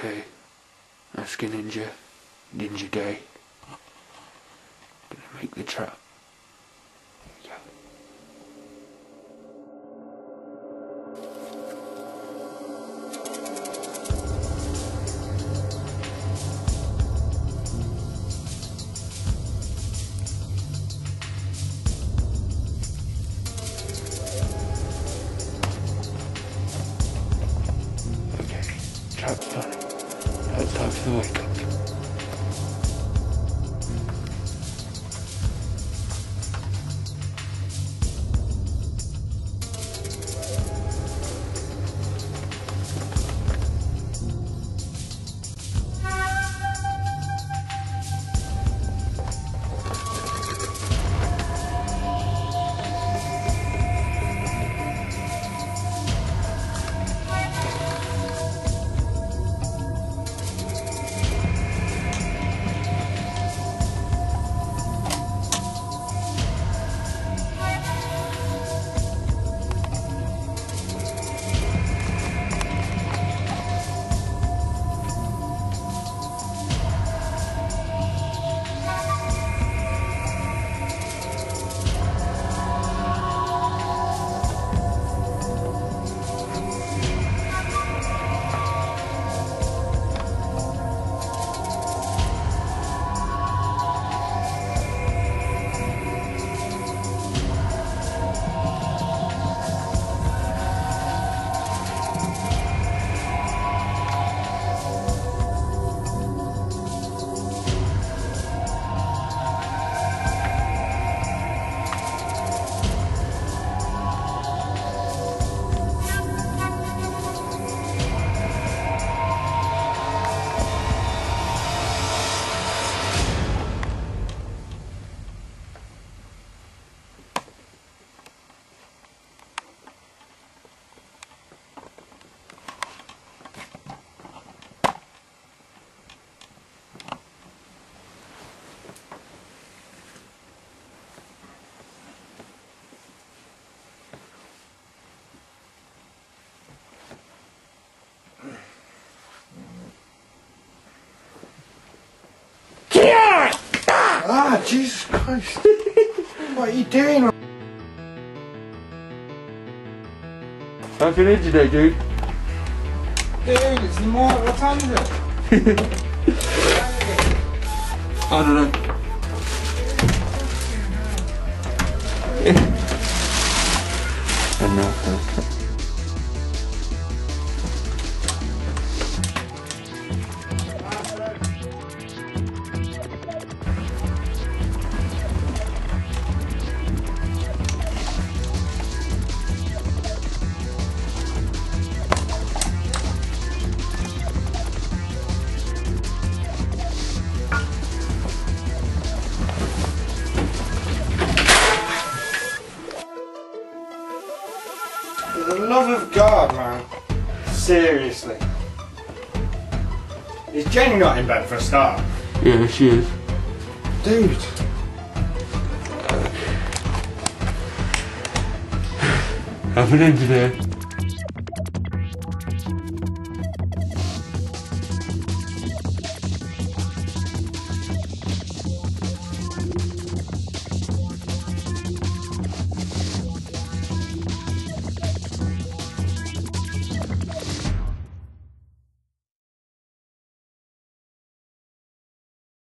Okay, Ask a Ninja, Ninja Day. Gonna make the trap. Here we go. Okay, trap's done. Now it's time for the wake up. Ah, Jesus Christ. What are you doing? Ask a Ninja Day, dude. Dude, it's more. What time is it? I don't know. Enough. For the love of God, man. Seriously. Is Jenny not in bed for a start? Yeah, she is. Dude. Have a Ninja Day.